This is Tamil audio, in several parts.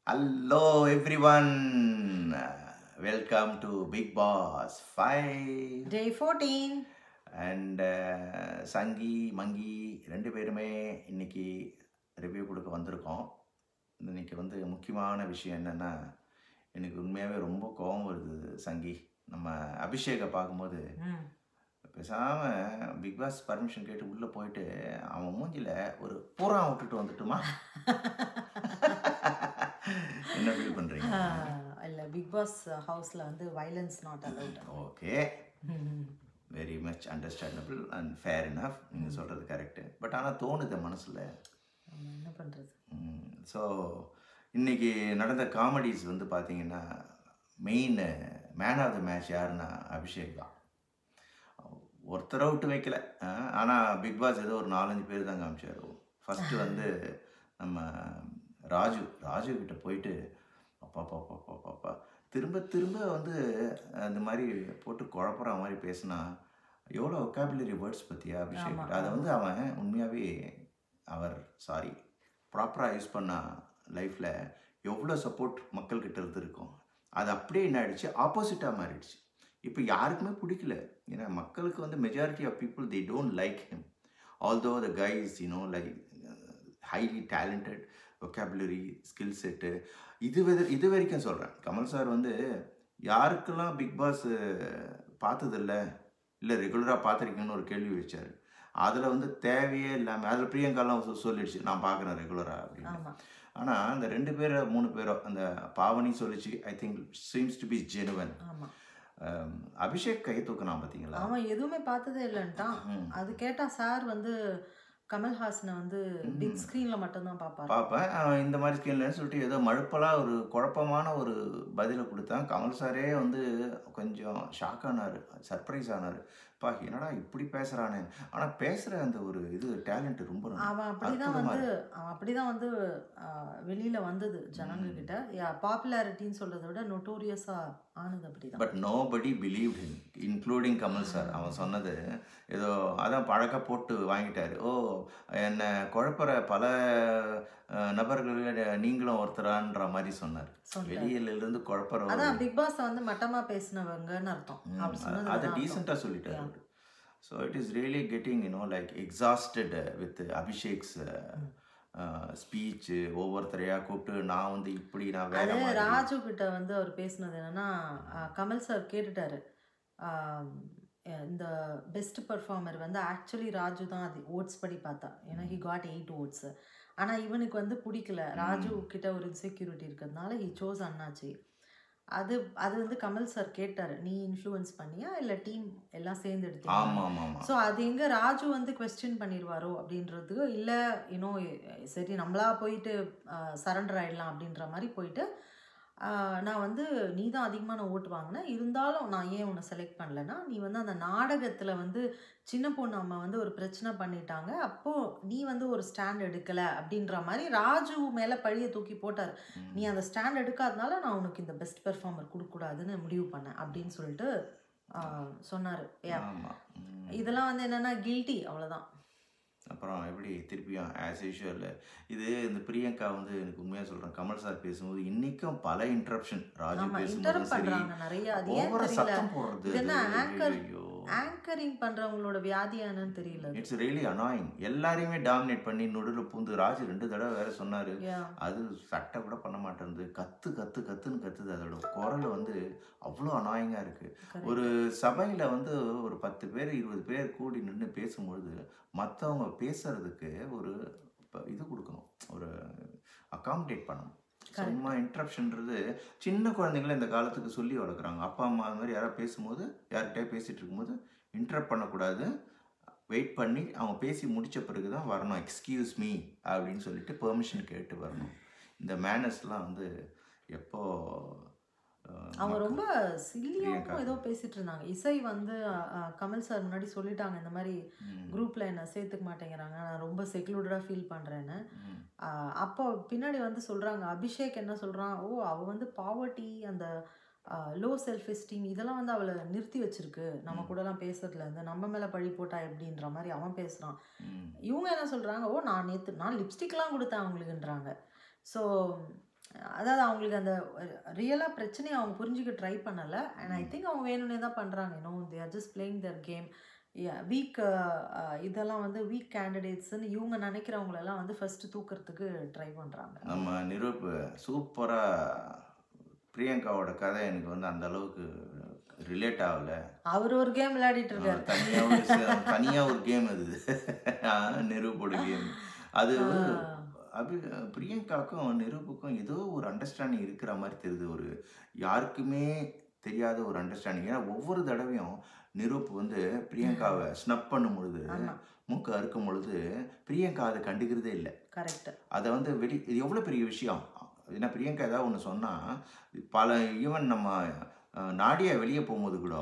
Hello everyone. Welcome to Big Boss 5. Day 14. And சங்கி மங்கி ரெண்டு பேருமே இன்னைக்கு ரிவ்யூ கொடுக்க வந்திருக்கோம். இன்னைக்கு வந்து முக்கியமான விஷயம் என்னென்னா, எனக்கு உண்மையாகவே ரொம்ப கோபம் வருது சங்கி. நம்ம அபிஷேகை பார்க்கும்போது பேசாமல் பிக் பாஸ் பர்மிஷன் கேட்டு உள்ளே போயிட்டு அவன் மூஞ்சில் ஒரு பூரா விட்டுட்டு வந்துட்டுமா? என்ன ஃபீல் பண்ணுறீங்க? இல்லை, பிக் பாஸ் ஹவுஸில் வந்து violence not allowed. Okay, very much understandable and fair enough. நீங்கள் சொல்கிறது கரெக்டு. பட் ஆனால் தோணுது மனசில், என்ன பண்ணுறது. ஸோ இன்றைக்கி நடந்த காமெடிஸ் வந்து பார்த்தீங்கன்னா, main man of the match யாருன்னா அபிஷேக் தான். ஒருத்தரை விட்டு வைக்கல. ஆனால் பிக் பாஸ் ஏதோ ஒரு 4-5 பேர் தான் காமிச்சார். ஃபஸ்ட்டு வந்து நம்ம ராஜு கிட்ட போயிட்டு அப்பா திரும்ப திரும்ப வந்து அந்த மாதிரி போட்டு குழப்புற மாதிரி பேசினா எவ்வளோ ஒக்காபுலரி வேர்ட்ஸ் பற்றியா அபிஷேக். அதை வந்து அவன் உண்மையாகவே ப்ராப்பராக யூஸ் பண்ண லைஃப்பில் எவ்வளோ சப்போர்ட் மக்கள்கிட்ட இருந்து இருக்கும். அது அப்படியே என்ன ஆகிடுச்சு, ஆப்போசிட்டாக மாறிடுச்சு. இப்போ யாருக்குமே பிடிக்கல. ஏன்னா மக்களுக்கு வந்து majority of people they don't like him. Although the guys like highly talented, vocabulary, skill set. இது வரைக்கும் சொல்கிறேன், கமல் சார் வந்து யாருக்கெல்லாம் பிக் பாஸ் பார்த்ததில்ல, இல்லை ரெகுலராக பார்த்துருக்கீங்கன்னு ஒரு கேள்வி வச்சார். அதில் வந்து தேவையே இல்லாமல் அதில் பிரியங்காலாம் சொல்லிடுச்சு நான் பார்க்குறேன் ரெகுலராக அப்படின்னு. ஆனால் அந்த 2 பேரோ 3 பேரோ, அந்த பாவனி சொல்லிச்சு, I think seems to be genuine. Abhishek கை தூக்கினா பார்த்தீங்களா? அவன் எதுவுமே பார்த்ததே இல்லைன்ட்டான். அது கேட்டால் சார் வந்து கமல்ஹாசனை வந்து பிக் ஸ்க்ரீனில் மட்டும்தான் பார்ப்பேன். இந்த மாதிரி ஸ்க்ரீன்லன்னு சொல்லிட்டு ஏதோ மழுப்பலாக ஒரு குழப்பமான ஒரு பதிலை கொடுத்தான். கமல் சாரே வந்து கொஞ்சம் ஷாக் ஆனார், சர்ப்ரைஸ் ஆனார். பா என்னடா இப்படி பேசுகிறானே. ஆனால் பேசுகிற அந்த ஒரு இது டேலண்ட் ரொம்ப அவன் அப்படிதான் வந்து வெளியில் வந்தது ஜனங்கக்கிட்ட. பாப்புலாரிட்டின்னு சொல்கிறத விட நோட்டோரியஸாக ஆனது அப்படிதான். But nobody believed him, including Kamal sir. அவன் சொன்னது ஏதோ அதான் பழக்க போட்டு வாங்கிட்டாரு. என்னை குழப்பற பல நபர்களில் நீங்களும் ஒருத்தரான்ற மாதிரி சொன்னார். வெளியிலிருந்து குழப்பற, அதான் பிக் பாஸ் வந்து மட்டமாக பேசினவங்கன்னு அர்த்தம். அதை டீசெண்டாக சொல்லிட்டாரு. So it is really getting like exhausted with Abhishek's speech. ஒவ்வொருத்தரையாக கூப்பிட்டு நான் வந்து இப்படி நான் வேற. ராஜு கிட்ட வந்து அவர் பேசினது என்னன்னா, கமல் சார் கேட்டுட்டாரு, இந்த பெஸ்ட் பர்ஃபார்மர் வந்து ஆக்சுவலி ராஜு தான். அது ஓட்ஸ் படி பார்த்தா, ஏன்னா ஹி காட் 8 ஓட்ஸ். ஆனால் இவனுக்கு வந்து பிடிக்கல, ராஜு கிட்ட ஒரு இன்செக்யூரிட்டி இருக்கிறதுனால ஹி சோஸ் அண்ணாச்சி. அது வந்து கமல் சார் கேட்டார், நீ இன்ஃப்ளூயன்ஸ் பண்ணியா இல்லை டீம் எல்லாம் சேர்ந்து எடுத்தீங்க? ஸோ அது எங்கே ராஜு வந்து கொஸ்டின் பண்ணிடுவாரோ அப்படின்றது இல்லை, சரி நம்மளா போயிட்டு சரண்டர் ஆகிடலாம் அப்படின்ற மாதிரி போயிட்டு, நான் வந்து நீ தான் அதிகமான ஓட்டு வாங்கினேன், இருந்தாலும் நான் ஏன் உன்னை செலக்ட் பண்ணலைன்னா, நீ வந்து அந்த நாடகத்தில் வந்து சின்ன பொண்ணு அம்மா வந்து ஒரு பிரச்சனை பண்ணிட்டாங்க, அப்போது நீ வந்து ஒரு ஸ்டாண்ட் எடுக்கலை அப்படின்ற மாதிரி ராஜு மேலே பழியை தூக்கி போட்டார். நீ அந்த ஸ்டாண்ட் எடுக்காதனால நான் உனக்கு இந்த பெஸ்ட் பெர்ஃபார்மர் கொடுக்கக்கூடாதுன்னு முடிவு பண்ணேன் அப்படின்னு சொல்லிட்டு சொன்னார். இதெல்லாம் வந்து என்னென்னா கில்ட்டி, அவ்வளோதான். அப்புறம் எப்படி திருப்பியும் ஆஸ் யூஷுவல் இது இந்த வந்து எனக்கு உண்மையாக சொல்கிறேன், கமல் சார் பேசும்போது இன்றைக்கும் பல இன்டரப்ஷன். ராஜு பேசும்போது சத்தம் போடுறது, ஆங்கரிங் பண்ணுறவங்களோட வியாதியானு தெரியல. It's really annoying. எல்லாரையுமே டாமினேட் பண்ணி நடுவில் பூந்து ராஜு 2 தடவை வேற சொன்னார். அது சட்டை கூட பண்ண மாட்டேங்குது, கத்துன்னு கத்துது. அதோட குரல் வந்து அவ்வளோ அனாயிங்காக இருக்குது. ஒரு சபையில் வந்து ஒரு 10 பேர் 20 பேர் கூடி நின்று பேசும்பொழுது மற்றவங்க பேசுறதுக்கு ஒரு இது கொடுக்கணும், ஒரு அகாமடேட் பண்ணணும். சும்மா இன்ட்ரப்ஷன்றது சின்ன குழந்தைங்கள இந்த காலத்துக்கு சொல்லி வளர்க்குறாங்க. அப்பா அம்மா அந்த மாதிரி யாராவது பேசும்போது, யார்கிட்டே பேசிகிட்டு இருக்கும்போது இன்ட்ரப்ட் பண்ணக்கூடாது, வெயிட் பண்ணி அவங்க பேசி முடித்த பிறகு தான் வரணும், எக்ஸ்கியூஸ் மீ அப்படின்னு சொல்லிட்டு பெர்மிஷன் கேட்டு வரணும். இந்த மேனர்ஸ்லாம் வந்து எப்போ அவங்க ரொம்ப சில்லியாகவும் ஏதோ பேசிட்டு இருந்தாங்க. இசை வந்து கமல் சார் முன்னாடி சொல்லிட்டாங்க, இந்த மாதிரி குரூப்பில் என்ன சேர்த்துக்க மாட்டேங்கிறாங்க, நான் ரொம்ப செக்லூர்டாக ஃபீல் பண்ணுறேன்னு. அப்போ பின்னாடி வந்து சொல்கிறாங்க, அபிஷேக் என்ன சொல்கிறான், அவள் வந்து பாவர்ட்டி, அந்த லோ செல்ஃப் எஸ்டீம் இதெல்லாம் வந்து அவளை நிறுத்தி வச்சிருக்கு, நம்ம கூடலாம் பேசுறதுலேருந்து, நம்ம மேலே பழி போட்டா எப்படின்ற மாதிரி அவன் பேசுகிறான். இவங்க என்ன சொல்கிறாங்க, நான் லிப்ஸ்டிக்லாம் கொடுத்தேன் அவங்களுக்குன்றாங்க. ஸோ அதாவது அவங்களுக்கு அந்த ரியலாக பிரச்சனையை அவங்க புரிஞ்சுக்க ட்ரை பண்ணலை. அண்ட் ஐ திங்க் அவங்க வேணும்னே தான் பண்ணுறாங்க. They are just playing their game. Week இதெல்லாம் வந்து வீக் கேண்டிடேட்ஸ்ன்னு இவங்க நினைக்கிறவங்களெல்லாம் வந்து ஃபர்ஸ்ட் தூக்கிறதுக்கு ட்ரை பண்ணுறாங்க. நம்ம நிரூப் சூப்பராக பிரியங்காவோட கதை எனக்கு வந்து அந்த அளவுக்கு ரிலேட் ஆகல. அவர் ஒரு கேம் விளையாடிட்டு இருக்காரு. தனியாக ஒரு கேம் அது நிரூப்போட கேம். அது பிரியங்காவுக்கும் நிரூப்புக்கும் ஏதோ ஒரு அண்டர்ஸ்டாண்டிங் இருக்கிற மாதிரி தெரியுது. ஒரு யாருக்குமே தெரியாத ஒரு அண்டர்ஸ்டாண்டிங். ஏன்னா ஒவ்வொரு தடவையும் நிரூப் வந்து பிரியங்காவை ஸ்னப் பண்ணும் பொழுது, மூக்கு அறுக்கும் பொழுது பிரியங்கா அதை கண்டுக்கிறதே இல்லை. கரெக்ட். அதை வந்து இது எவ்வளோ பெரிய விஷயம். ஏன்னா பிரியங்கா ஏதாவது ஒன்று சொன்னால் பல ஈவன் நம்ம நாடியா வெளியே போகும்போது கூட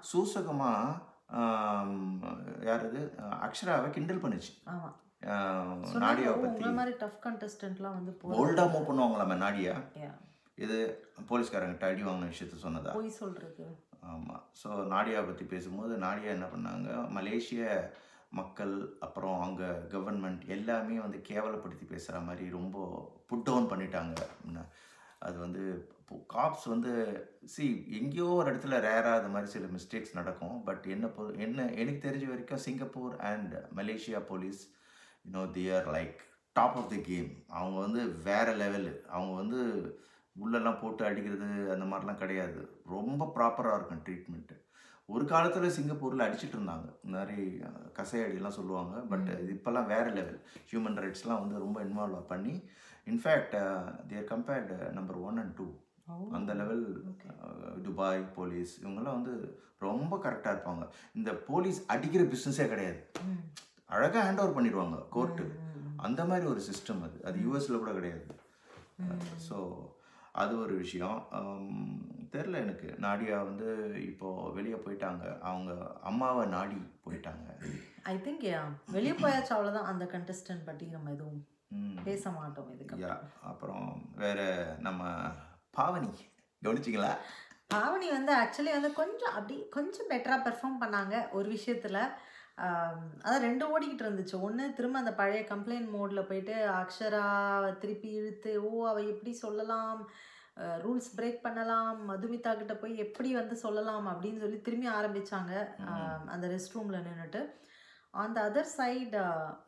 சூசகமாக யார் அது அக்ஷராவை கிண்டல் பண்ணுச்சு. நாடியாவை பற்றி மாதிரி டஃப் கண்டஸ்டன்ட்லாம் வந்து போல்டாக மூவ் பண்ணுவாங்களாமே நாடியா. இது போலீஸ்காரங்கிட்ட அடி வாங்கின விஷயத்த சொன்னதா போய் சொல்கிறது. ஆமாம். ஸோ நாடியாவை பற்றி பேசும்போது நாடியா என்ன பண்ணாங்க, மலேசிய மக்கள் அப்புறம் அங்கே கவர்மெண்ட் எல்லாமே வந்து கேவலப்படுத்தி பேசுகிற மாதிரி ரொம்ப புட் டவுன் பண்ணிட்டாங்க. அது வந்து காப்ஸ் வந்து எங்கேயோ ஒரு இடத்துல ரேராக அது மாதிரி சில மிஸ்டேக்ஸ் நடக்கும். பட் என்ன எனக்கு தெரிஞ்ச வரைக்கும் Singapore and Malaysia police they are like top of the game. அவங்க வந்து வேறு லெவலு. அவங்க வந்து உள்ளெல்லாம் போட்டு அடிக்கிறது அந்த மாதிரிலாம் கிடையாது. ரொம்ப ப்ராப்பராக இருக்கும் ட்ரீட்மெண்ட்டு. ஒரு காலத்தில் சிங்கப்பூரில் அடிச்சுட்டு இருந்தாங்க, நிறைய கசையடிலாம் சொல்லுவாங்க. பட் இப்போல்லாம் வேறு லெவல். ஹியூமன் ரைட்ஸ்லாம் வந்து ரொம்ப இன்வால்வ் பண்ணி in fact there compared number 1 and 2 அந்த லெவல். துபாய் போலீஸ் இவங்கெல்லாம் வந்து ரொம்ப கரெக்டாக இருப்பாங்க. இந்த போலீஸ் அடிக்கிற பிஸ்னஸே கிடையாது. அழகாக ஹேண்ட் ஓவர் பண்ணிடுவாங்க கோர்ட்டு. அந்த மாதிரி ஒரு சிஸ்டம் அது யூஎஸில் கூட கிடையாது. ஸோ அது ஒரு விஷயம். தெரில எனக்கு. நாடியா வந்து இப்போது வெளியே போயிட்டாங்க. அவங்க அம்மாவை நாடி போயிட்டாங்க. ஐ திங்க் வெளியே போயாச்சு, அவ்வளோதான். அந்த கண்டஸ்டன்ட் பற்றி நம்ம எதுவும் பேச மாட்டோம் இதுக்கு. அப்புறம் வேறு நம்ம பாவனி கவனிச்சிங்களா? பாவனி வந்து ஆக்சுவலி வந்து கொஞ்சம் பெட்டராக பெர்ஃபார்ம் பண்ணாங்க ஒரு விஷயத்தில். அதான் 2 ஓடிக்கிட்டு இருந்துச்சு. ஒன்று திரும்ப அந்த பழைய கம்ப்ளைண்ட் மோடில் போயிட்டு அக்ஷராவை திருப்பி இழுத்து அவள் எப்படி சொல்லலாம், ரூல்ஸ் பிரேக் பண்ணலாம், மதுமிதா கிட்ட போய் எப்படி வந்து சொல்லலாம் அப்படின்னு சொல்லி திரும்பி ஆரம்பித்தாங்க அந்த ரெஸ்ட் ரூமில் நின்றுட்டு. On the other side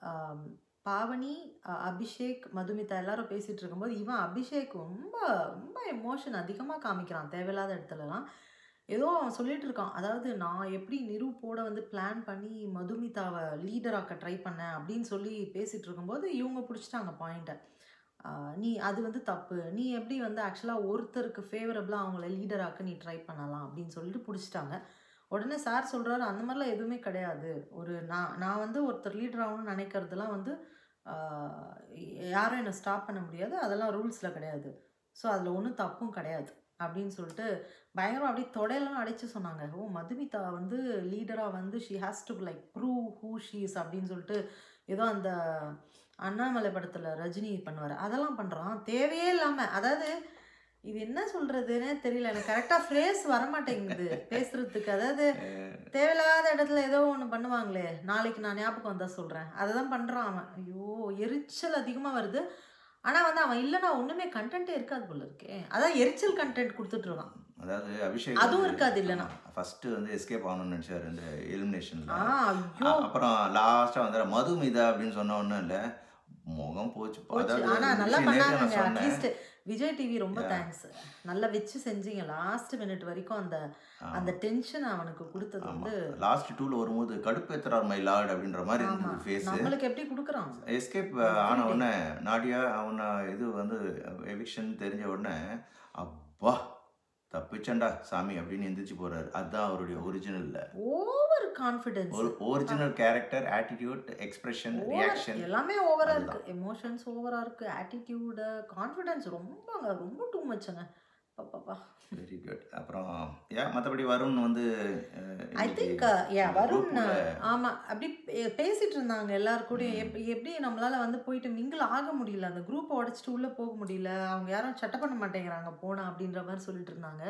Pavani, Abhishek, Madhumita எல்லாரும் பேசிகிட்டு இருக்கும்போது இவன் அபிஷேக் ரொம்ப ரொம்ப எமோஷன் அதிகமாக காமிக்கிறான் தேவையில்லாத இடத்துலலாம். ஏதோ அவன் சொல்லிட்டு இருக்கான், அதாவது நான் எப்படி நிரூப்போட வந்து பிளான் பண்ணி மதுமிதாவை லீடராக்க ட்ரை பண்ணேன் அப்படின்னு சொல்லி பேசிகிட்டு இருக்கும்போது இவங்க பிடிச்சிட்டாங்க பாயிண்ட்டை. நீ அது வந்து தப்பு, நீ எப்படி வந்து ஆக்சுவலாக ஒருத்தருக்கு ஃபேவரபிளாக அவங்கள லீடராக்க நீ ட்ரை பண்ணலாம் அப்படின்னு சொல்லிட்டு பிடிச்சிட்டாங்க. உடனே சார் சொல்கிறாரு, அந்த மாதிரிலாம் எதுவுமே கிடையாது. நான் வந்து ஒருத்தர் லீடர் ஆகணும்னு நினைக்கிறதுலாம் வந்து யாரும் என்னை ஸ்டாப் பண்ண முடியாது, அதெல்லாம் ரூல்ஸில் கிடையாது. ஸோ அதில் ஒன்றும் தப்பும் கிடையாது அப்படின்னு சொல்லிட்டு பயங்கரமாக அப்படியே தொடையெல்லாம் அடித்து சொன்னாங்க. மதுமிதா வந்து லீடராக வந்து she has to like prove who she is அப்படின்னு சொல்லிட்டு ஏதோ அந்த அண்ணாமலை படத்தில் ரஜினி பண்ணுவார், அதெல்லாம் பண்ணுறான் தேவையே இல்லாமல். அதாவது இது என்ன சொல்கிறதுன்னே தெரியல எனக்கு. கரெக்டாக ஃப்ரேஸ் வரமாட்டேங்குது பேசுகிறதுக்கு. அதாவது தேவையில்லாத இடத்துல ஏதோ ஒன்று பண்ணுவாங்களே, நாளைக்கு நான் ஞாபகம் வந்தால் சொல்கிறேன், அதை தான் பண்ணுறான் அவன். ஐயோ எரிச்சல் அதிகமாக வருது. ஆனால் வந்து அவன் இல்லைன்னா ஒன்றுமே கண்டென்ட்டே இருக்காது போல இருக்கே. அதான் எரிச்சல் கண்டென்ட் கொடுத்துட்ருக்கான். அதாவது அபிஷேக் அதுவும் இருக்காது இல்லைன்னா. ஃபஸ்ட்டு வந்து எஸ்கேப் ஆகணும்னு நினச்சார் இந்த எலிமினேஷனில். அப்புறம் லாஸ்ட்டாக வந்து மதுமிதா அப்படின்னு சொன்ன ஒன்றும் இல்லை, முகம் போச்சு. ஆனால் நல்லா பண்ணாங்க. அட்லீஸ்ட் விஜய் டிவி ரொம்ப தேங்க்ஸ், நல்லா வச்சு செஞ்சீங்க லாஸ்ட் மினிட் வரைக்கும். அந்த டென்ஷன் அவனுக்கு கொடுத்தது வந்து லாஸ்ட் 2ல வரும்போது கடுப்பேத்துறார் மை லார்ட் அப்படின்ற மாதிரி இருந்தது ஃபேஸ். நம்மளுக்கு எப்படி கொடுக்குறான். எஸ்கேப் ஆன உடனே நாடியா அவனை இது வந்து எவிக்ஷன் தெரிஞ்ச உடனே அப்பா தப்பிச்சண்டா சாமி அப்படின்னு எந்திரிச்சு போறாரு. அதுதான் அவருடைய original over confidence, original character, attitude, expression, reaction எல்லாமே ஓவரா இருக்கு. எமோஷன்ஸ் ஓவரா இருக்கு, ஆட்டிடியூட், கான்ஃபிடன்ஸ் ரொம்ப டூ மச்ங்க. பாப்பா வெரி குட். அப்புறம் மற்றபடி வருண் வந்து ஐ திங்க் வருண் ஆமாம் அப்படி பேசிகிட்டு இருந்தாங்க எல்லாருக்கூடையும். எப்படி நம்மளால் வந்து போயிட்டு மிங்கிள் ஆக முடியல, அந்த குரூப்பை உடச்சிட்டு உள்ளே போக முடியல, அவங்க யாரும் சட்டை பண்ண மாட்டேங்கிறாங்க போனா அப்படின்ற மாதிரி சொல்லிட்டு இருந்தாங்க.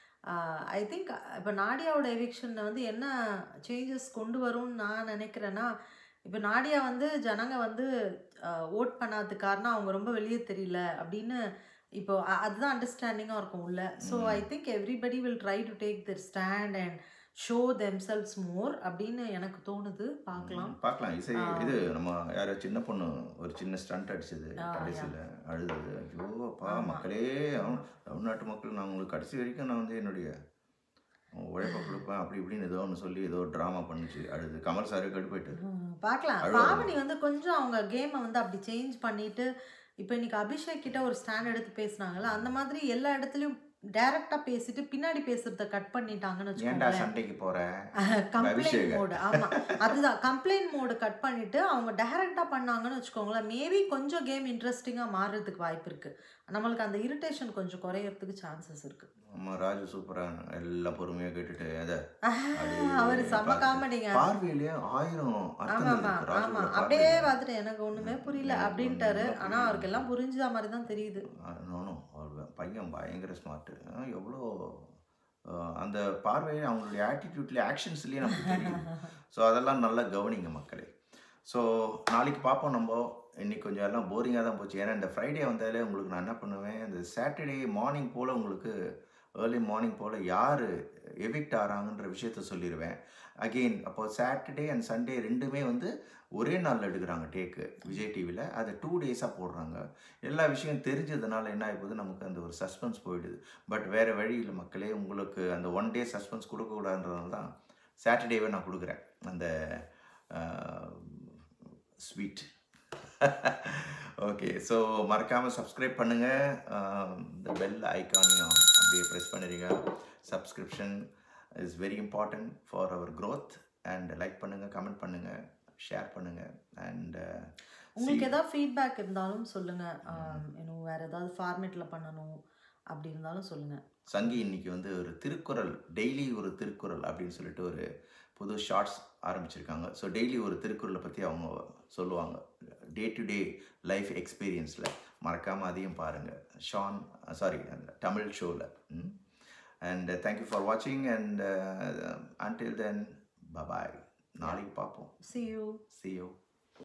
ஐ திங்க் இப்போ நாடியாவோட எவிக்ஷனில் வந்து என்ன சேஞ்சஸ் கொண்டு வரும்னு நான் நினைக்கிறேன்னா, இப்போ நாடியா வந்து ஜனங்க வந்து ஓட் பண்ணாததுக்கு காரணம் அவங்க ரொம்ப வெளியே தெரியல அப்படின்னு இப்போ அதுதான் அண்டர்ஸ்டாண்டிங்காக இருக்கும் உள்ள. So I think everybody will try to take their stand and show themselves more அப்படின்னு எனக்கு தோணுது. பார்க்கலாம். பார்க்கலாம். இசை இது நம்ம யாரோ சின்ன பொண்ணு ஒரு சின்ன ஸ்டண்ட் அடிச்சது கடைசியில் அழுது. ஐயோ அப்பா மக்களே, தமிழ்நாட்டு மக்கள் நான் உங்களுக்கு கடைசி வரைக்கும் நான் வந்து என்னுடைய உழைப்பை கொடுப்பேன் அப்படி இப்படின்னு ஏதோ ஒன்று சொல்லி ஏதோ ட்ராமா பண்ணிச்சு அழுது. கமல் சாரே கடுப்பாயிட்டு. பார்க்கலாம். பாவனி வந்து கொஞ்சம் அவங்க கேமை வந்து அப்படி சேஞ்ச் பண்ணிட்டு இப்போ இன்னைக்கு அபிஷேக் கிட்ட ஒரு ஸ்டாண்ட் எடுத்து பேசுனாங்கல்ல, அந்த மாதிரி எல்லா இடத்துலையும் டைரக்டா பேசிட்டு பின்னாடி பேசுறத கட் பண்ணிட்டாங்கன்னு வச்சுக்கோங்களேன். சண்டைக்கு போற கம்ப்ளைண்ட் மோடு. ஆமா, அதுதான் கம்ப்ளைண்ட் மோடு கட் பண்ணிட்டு அவங்க டைரக்டா பண்ணாங்கன்னு வச்சுக்கோங்களேன், மேபி கொஞ்சம் கேம் இன்ட்ரெஸ்டிங்கா மாறுறதுக்கு வாய்ப்பு இருக்கு. நம்மளுக்கு அந்த இரிட்டேஷன் கொஞ்சம் குறையறதுக்கு சான்சஸ் இருக்கு. ஆமா, ராஜு சூப்பரா எல்லாம் பொறுமையா கேட்டுட்டு அவர் செம காமெடிங்க. பார்வையிலே 1000 அர்த்தங்கள் இருக்கு. ஆமா, அப்படியே பார்த்துட்டு எனக்கு ஒண்ணுமே புரியல அப்படின்ட்டாரு. ஆனா அவருக்கு எல்லாம் புரிஞ்ச மாதிரி தான் தெரியுது. பையன் பயங்கர ஸ்மார்ட். எவ்வளோ அந்த பார்வையை அவங்களுடைய ஆட்டிடியூட்ல ஆக்ஷன்ஸ்லேயே நமக்கு தெரியும். ஸோ அதெல்லாம் நல்லா கவனிங்க மக்களே. ஸோ நாளைக்கு பார்ப்போம். நம்ம இன்னைக்கு கொஞ்சம் எல்லாம் போரிங்காக தான் போச்சு. ஏன்னா இந்த ஃப்ரைடே வந்தாலே உங்களுக்கு நான் என்ன பண்ணுவேன், இந்த சாட்டர்டே மார்னிங் போல் உங்களுக்கு ஏர்லி மார்னிங் போல் யார் எவிக்ட் ஆகிறாங்கன்ற விஷயத்த சொல்லிடுவேன். அகெயின் அப்போ சாட்டர்டே அண்ட் சண்டே ரெண்டுமே வந்து ஒரே நாளில் எடுக்கிறாங்க டேக்கு விஜய் டிவியில். அதை 2 டேஸாக போடுறாங்க. எல்லா விஷயம் தெரிஞ்சதுனால என்ன ஆகிப்போது, நமக்கு அந்த ஒரு சஸ்பென்ஸ் போயிடுது. பட் வேறு வழியில் மக்களே, உங்களுக்கு அந்த 1 டே சஸ்பென்ஸ் கொடுக்கக்கூடாதுன்றதுனால தான் சாட்டர்டேவே நான் கொடுக்குறேன் அந்த ஸ்வீட். ஓகே, ஸோ மறக்காமல் சப்ஸ்கிரைப் பண்ணுங்கள். இந்த பெல் ஐக்கானையும் அப்படியே ப்ரெஸ் பண்ணிடுங்க. Subscription is very important for our growth. And like பண்ணுங்கள், கமெண்ட் பண்ணுங்கள், ஷேர் பண்ணுங்கள். அண்ட் உங்களுக்கு ஏதாவது ஃபீட்பேக் இருந்தாலும் சொல்லுங்கள். இன்னும் வேறு ஏதாவது ஃபார்மேட்டில் பண்ணணும் அப்படி இருந்தாலும் சொல்லுங்கள். சங்கி இன்னைக்கு வந்து ஒரு திருக்குறள், டெய்லி ஒரு திருக்குறள் அப்படின்னு சொல்லிட்டு ஒரு புது ஷார்ட்ஸ் ஆரம்பிச்சிருக்காங்க. ஸோ டெய்லி ஒரு திருக்குறளை பற்றி அவங்க சொல்லுவாங்க டே டு டே லைஃப் எக்ஸ்பீரியன்ஸில். மறக்காமல் அதையும் பாருங்கள். தமிழ் ஷோவில். அண்ட் தேங்க்யூ ஃபார் வாட்சிங். And until then bye bye. நாளைக்கு பார்ப்போம். See you. See you.